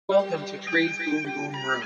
Welcome to Trey's Boom Boom Room.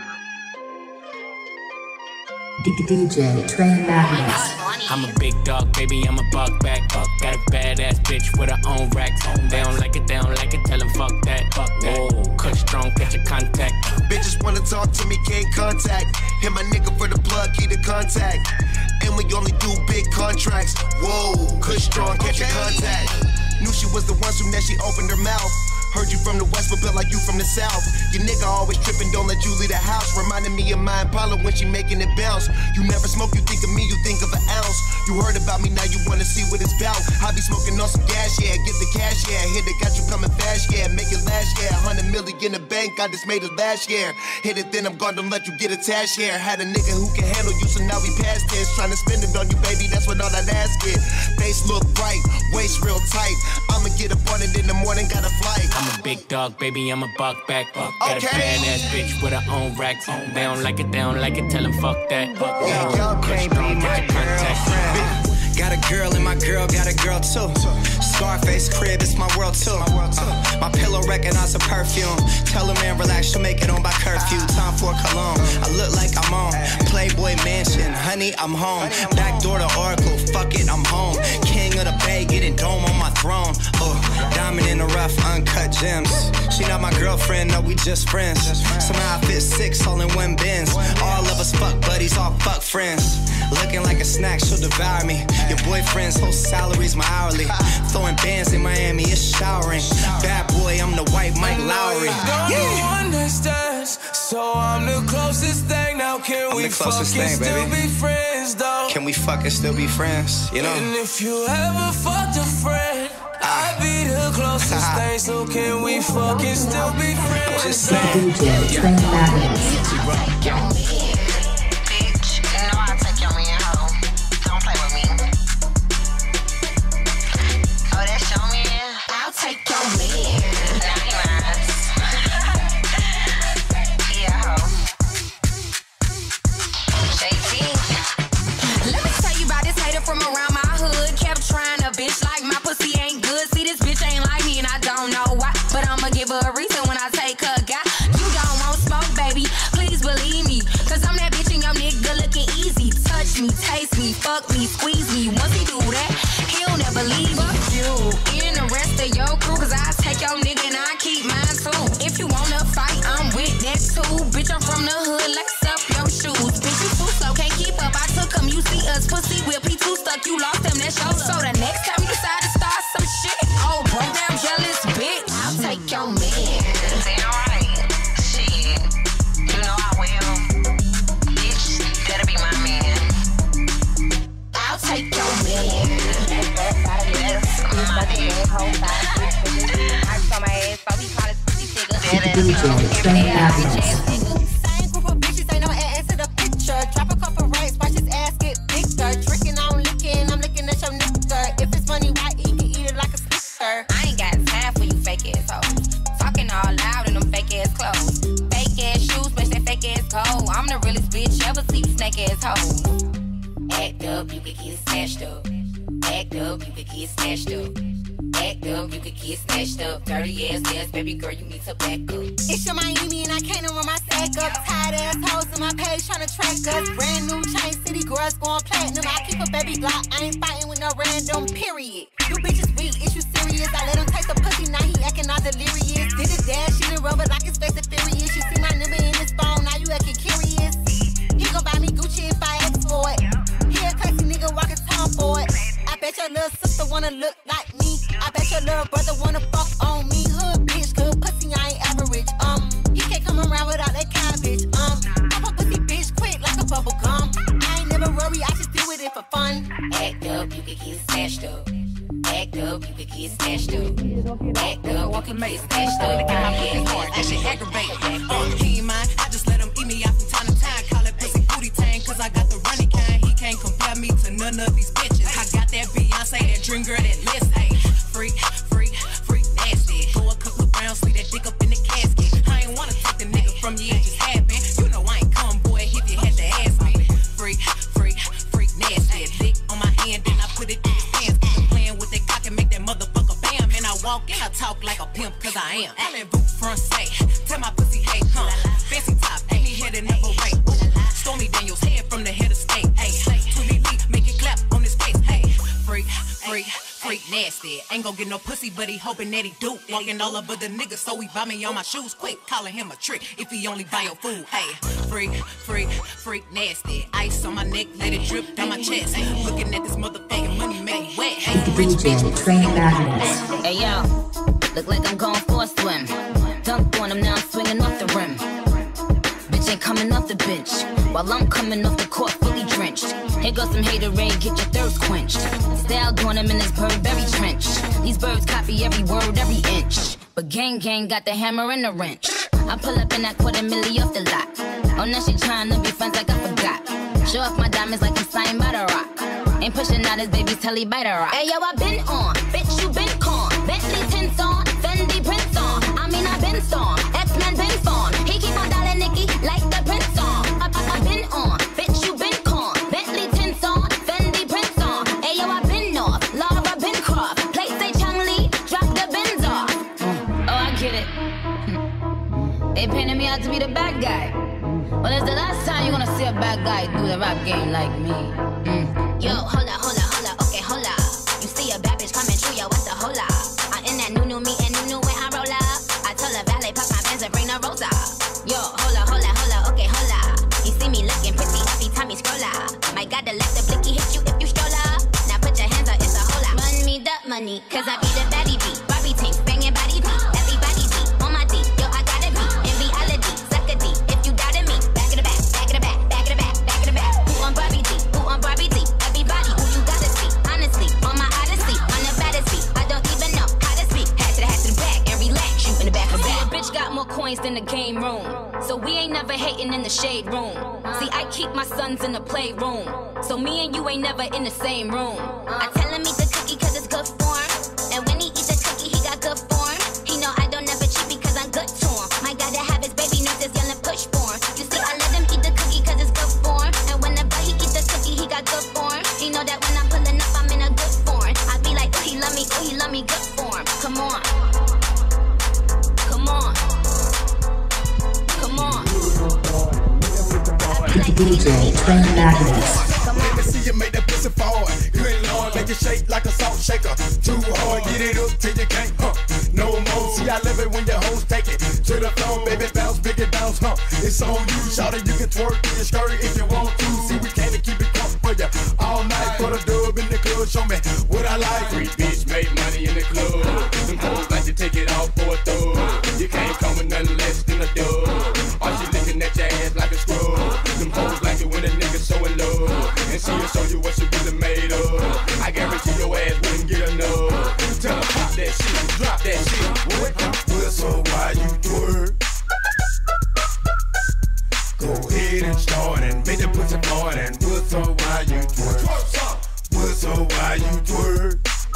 DJ Trey Magnus. I'm a big dog, baby, I'm a buck back. Got a badass bitch with her own racks. They don't like it, tell them fuck that. Whoa, cut strong, catch your contact. Bitches wanna talk to me, can't contact. Hit my nigga for the plug, key to contact. And we only do big contracts. Whoa, cut strong, catch your contact. Knew she was the one, soon as she opened her mouth. Heard you from the west, but built like you from the south. Your nigga always tripping, don't let you leave the house. Reminding me of my Impala when she making it bounce. You never smoke, you think of me, you think of an ounce. You heard about me, now you wanna see what it's about. I be smoking on some gas, yeah, get the cash, yeah. Hit it, got you coming fast, yeah, make it last, yeah. 100 million in the bank, I just made it last year. Hit it, then I'm gone, don't let you get attached, yeah. Had a nigga who can handle you, so now we past this. Trying to spend it on you, baby, that's what all that ass get. Face look bright, waist real tight. I'ma get up on it in the morning, got a flight. I'm a big dog, baby, I'm a buck back. Got a badass bitch with her own racks. They don't like it, tell them fuck that. Yeah, y'all can't be my girlfriend. Got a girl and my girl got a girl too. Scarface crib, it's my world too. My pillow recognize a perfume. Tell a man relax, she'll make it on by curfew. Time for cologne, I look like I'm on Playboy Mansion, honey, I'm home. Back door to Oracle, fuck it, I'm home. King of the Bay, getting dome on my throne. Diamond in the rough, uncut gems. She not my girlfriend, no, we just friends. Somehow I fit 6 all in one Benz. All of us fuck buddies, all fuck friends. Looking like a snack, she'll devour me. Your boyfriend's whole salary's my hourly. Throwing bands in Miami, it's showering. Bad boy, I'm the white Mike Lowry. Don't understand, so I'm the closest thing. Now can we fuck and still be friends, though? Can we fuck and still be friends, you know? And if you ever fucked a friend, I'd be the closest thing. So can we fuck and still be friends? Just saying. DJ Trey Magnus. Taste me, fuck me, squeeze me. Once he do that, he'll never leave. Fuck you and the rest of your crew, cause I take your nigga and I keep mine too. If you wanna fight, I'm with that too. Bitch, I'm from the hood, lace up your shoes. Bitch, you too slow, can't keep up. I took him, you see us, pussy whip. He too stuck, you lost him, that's your love. So the next time you decide to start some shit, oh, broke down, jealous bitch, I'll take your man. Damn right, shit, you know I will. Bitch, better be my man. I'll take your man. That's my DJ Trey Magnus. Same group of bitches, ain't no ass to the picture. Drop a couple rights, watch his ass get bigger. Drinking, I'm looking at your nigga. If it's money, why eat, can eat it like a snicker. I ain't got time for you fake ass hoes. Talking all loud in them fake ass clothes. Fake ass shoes, match that fake ass coat. I'm the realest bitch ever see you snake ass hoes. Act up, you could get snatched up. Act up, you could get snatched up. Act up, you could get snatched up. Dirty ass, baby girl, you need to back up. It's your Miami and I can't run my sack up. Tired ass hoes in my page tryna track us. Brand new chain city girls going platinum. I keep a baby Glock, I ain't fighting with no random, period. You bitches weak, is you serious? I let him take the pussy, now he acting all delirious. Did a dash, she done rubber like his face is furious. You see my number in his phone, now you acting curious. He gon' buy me Gucci if I ask for it. He a crazy nigga walking town for it. I bet your little sister wanna look like me. I bet your little brother wanna fuck on me. Hood bitch, good pussy, I ain't average. He can't come around without that cabbage. Pop a pussy bitch quick like a bubble gum. I ain't never worry, I just do with it for fun. Act up, you could get snatched up. Act up, you could get snatched up. Act up, you could get snatched up. That shit aggravating. He ain't mine, I just let him eat me out from time to time. Call it pussy booty tang, cause I got the running kind. He can't compare me to none of these bitches. I got that Beyonce, that dream girl, that list. Ayy, freak, nasty. Go a couple of rounds, leave that dick up in the casket. I ain't wanna take the nigga from you, it just happened. You know I ain't come, boy, if you had to ask me. Freak, nasty. Dick on my hand, then I put it in his pants. Keep playing with that cock and make that motherfucker bam. And I walk and I talk like a pimp, cause I am. I'm in boot front say, tell my pussy, hey, Ain't gon' get no pussy, but he hoping that he do. Walking all over the niggas, so he buy me on my shoes quick. Calling him a trick if he only buy your food. Hey, freak, nasty. Ice on my neck, let it drip down my chest. Looking at this motherfucking money make wet. Hey, rich bitch, Train Magnets. Hey yo, look like I'm going for a swim. Dunk on him, now I'm swinging off the rim. Bitch ain't coming off the bench, while I'm coming off the court fully drenched. Here goes some haterade, get your thirst quenched. Style doing him in this Burberry trench. These birds copy every word, every inch. But gang got the hammer and the wrench. I pull up in that $250,000 off the lot. Oh, now she tryna be friends like I forgot. Show off my diamonds like I'm signed by the rock. Ain't pushing out his baby's telly by the rock. Hey yo, I been on, bitch you been con. Bentley tints on, Fendi prints on. I mean I been storm, X-Men been fawn. He keep on dialing Nicky like the prince on. I been on, bitch you been con. Bentley tints on, Fendi prints on. Hey yo, I been off, Laura been Croft. Play say Chung Lee, drop the bins off. Oh, I get it. They painted me out to be the bad guy. Well, it's the last time you're gonna see a bad guy do the rap game like me. Yo, holla, okay, holla. You see a bad bitch coming through, yo, what's the holla? I in that new me and new when I roll up. I told her valet, pop my Benz and bring the rosa. Yo, holla, okay, holla. You see me looking pretty every time you scroll up. My God, the left the blicky hit you if you stroll up. Now put your hands up, it's a holla. Run me the money, cause I be the baddie beat. Barbie team, banging body beat. Everybody beat, on my D, yo, I gotta be. In reality, suck a D, if you doubted me. Back in the back, back in the back, back in the back, back in the back. Who on Barbie D, who on Barbie D? Everybody who you gotta see, honestly, on my odyssey, on the baddest beat. I don't even know how to speak. Hat to the back and relax, shoot in the back of the back. Bitch got more coins than the game room, so we ain't never hating in the shade room. See, I keep my sons in the playroom, so me and you ain't never in the same room. I tell him eat the cookie cause it's good form, and when he eat the cookie he got good form. He know I don't never cheat because I'm good to him. My God, to have his baby nurses yelling push for him. You see, I let him eat the cookie cause it's good form, and whenever he eat the cookie he got good form. He know that when I'm pulling up I'm in a good form. I be like, ooh he love me good form. Come on, come on, come on. DJ Train Magnets. Let me see you make that pussy forward. Good Lord, make it shake like a salt shaker. Too hard, get it up till you can't, no more. See, I love it when your hoes take it to the floor, baby, bounce, big it bounce, It's on you, shout it, you can twerk in your skirt if you want to. See, we came to keep it crunk for you all night. For the dub in the club, show me what I like. Free bitch made money in the club. Them hoes like to take it off for a thug. You can't come with nothing less than a dub. Or she looking at your ass like a scrub. Them hoes like it when a nigga so in love, and she'll show you what she really made of. I guarantee your ass wouldn't get enough. Tell her pop that shit, drop that shit. Well, so why you twerk? Go ahead and start and make the pussy hard and well, so why you twerk? Well, so why you twerk?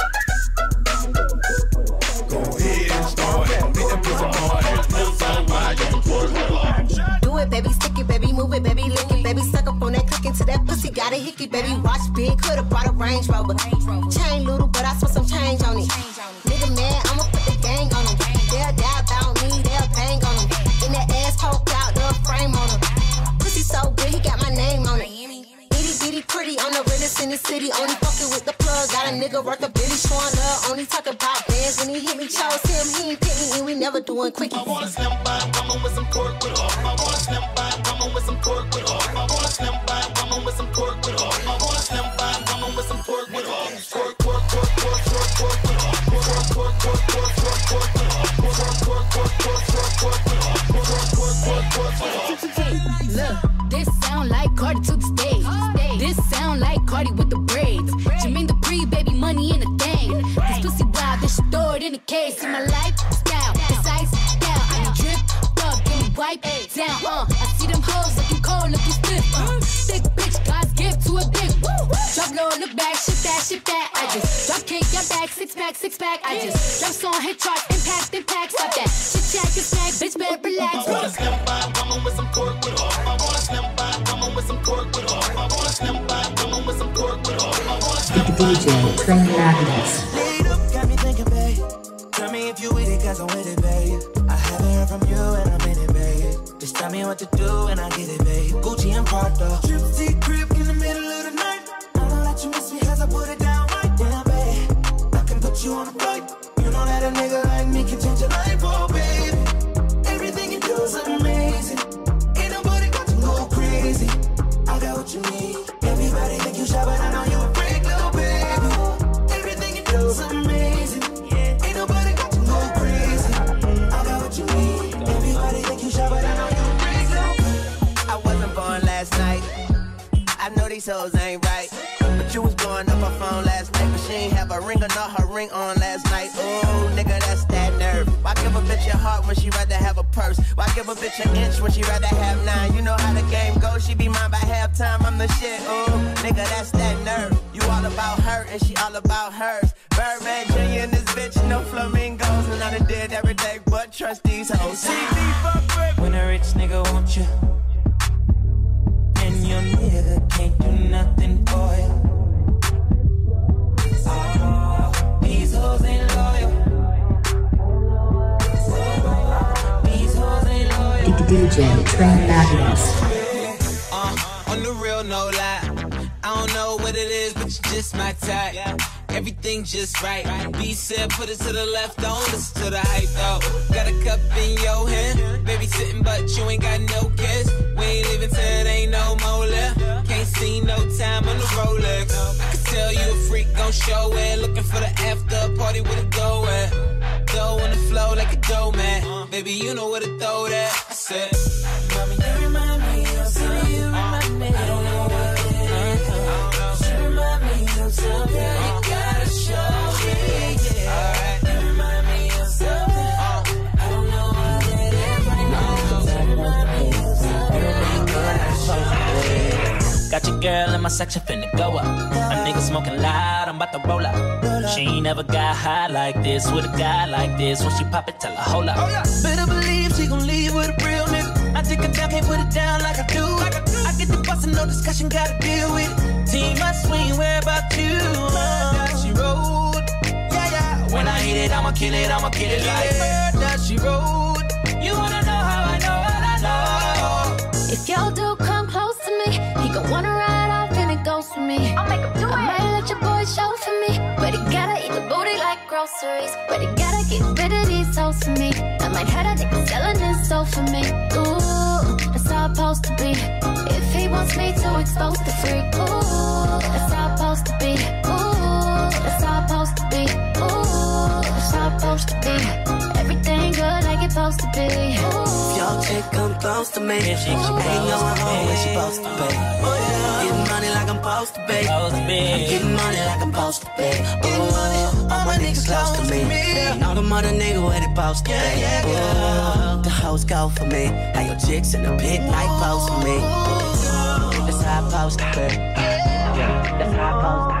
Go ahead and start and make the pussy hard and well, so why you twerk? Do it, baby, stick it, baby, move it, baby, lick it, baby, suck up on that click into that pussy, got a hickey, baby, watch big, could've brought a Range Rover. Chain little, but I spent some change on it. Nigga mad, I'ma put the gang on him. They'll die about me, they'll bang on him. In that ass poke out, the frame on him. Pussy so good, he got my name on it. Itty bitty pretty, I'm the realest in the city. Only fucking with the plug, got a nigga worth a billy, showing love. Only talk about bands when he hit me, chose him, he ain't pick me, and we never doing quickies. I wanna slim by a woman with some pork with her. I wanna slim by a woman with some pork with her. I wanna slim by a woman with some pork with her. I wanna slim by a woman with some pork with her. Pork with her. Pork with her. Look, this sound like Cardi to the stage. This sound like Cardi with the braids. Jermaine Dupri, baby, money in the thing. This pussy wild, this shit throw it in the case. See my lifestyle, precise style. I can drip up, get me wipe down. I see them hoes looking cold, looking stiff. Thick bitch, God's gift to a dick. Drop low, look back, shit that. I just drop cake, got back, six pack. I just drop song, hit charts, impact. Stop that. Chit chat, get snack, bitch, better relax. I wanna slim by a woman with some pork with her. I wanna slim by a woman with some pork with her. I wanna slim by a woman with some pork with her. I wanna slim by DJ Train Magnets. Lead up, got me thinking, babe. Tell me if you with it, cause I'm with it, babe. I haven't heard from you and I'm in it, babe. Just tell me what to do and I get it, babe. Gucci and Prada. Gypsy crib in the middle of the night. I don't let you miss me cause I put it down right there, babe. I can put you on the floor. a nigga like me can change your life, oh baby. Everything you do is amazing. Ain't nobody got to go crazy. I got what you need. Everybody think you shy, but I know you a freak, little baby. Everything you do is amazing. Ain't nobody got to go crazy. I got what you need. Everybody think you shy, but I know you a freak, little baby. I wasn't born last night. I know these hoes ain't right. But you was blowing up her phone last night, but she ain't have a ring or not her ring on last night. Ooh, nigga, that's that nerve. Why give a bitch your heart when she rather have a purse? Why give a bitch an inch when she rather have 9? You know how the game goes, she be mine by halftime, I'm the shit. Ooh, nigga, that's that nerve. You all about her and she all about hers. Birdman Jr. and this bitch, no flamingos. And I done did every day but trust these hoes. See me fuck with. When a rich nigga want you, and your nigga can't do nothing for you. These hoes ain't loyal. These hoes ain't loyal. DJ Train Madness. On the real, no lie. I don't know what it is, but you just my type. Everything just right. B said put it to the left, don't listen to the hype though. Got a cup in your hand, baby sitting but you ain't got no kiss. We ain't leaving till it ain't no more left. Can't see no time on the Rolex. I can tell you a freak gon' show it. Looking for the after party with a dough at. Dough on the flow like a dough man. Baby you know where to throw that. I said, Mommy, you remind me of something. You remind me. I don't know what it is. You remind me of something. You gotta show me. Yeah. You remind me of something. I don't know what it is right now. You remind me of something. Got your girl in my section finna go up. A nigga smoking loud, I'm about to roll up. She ain't never got high like this with a guy like this. When she pop it, tell her hold up. Better believe she gon' leave with a real nigga. I take it down, can't put it down like I do. I get the bustin', no discussion, gotta deal with it. Team must swing, where about you? That she rode. Yeah, yeah. When I hit it, I'ma kill it like her that she rode. You wanna know how I know what I know? If y'all do come close to me, he gon' wanna ride off and it goes for me. I'll make him do it. I might let your boy show for me, but he gotta eat the booty like groceries. But he gotta get rid of these hoes for me. I might have that nigga selling his soul for me. Ooh, that's how it's supposed to be. If he wants me to expose the freak, ooh, that's how it's supposed to be. Ooh, that's how it's supposed to be. Ooh, that's how it's supposed to be. Everything good like it's supposed to be. Ooh. Y'all chick come close to me. Ain't going home when she supposed to be. Getting money like I'm supposed to be. I'm getting money like I'm supposed to be. Ooh, all my niggas close to me. And all them other niggas where they supposed to be. Ooh, the hoes go for me. Now your chicks in the pit like close to me. That's how I supposed to be. Yeah, that's how I supposed to be.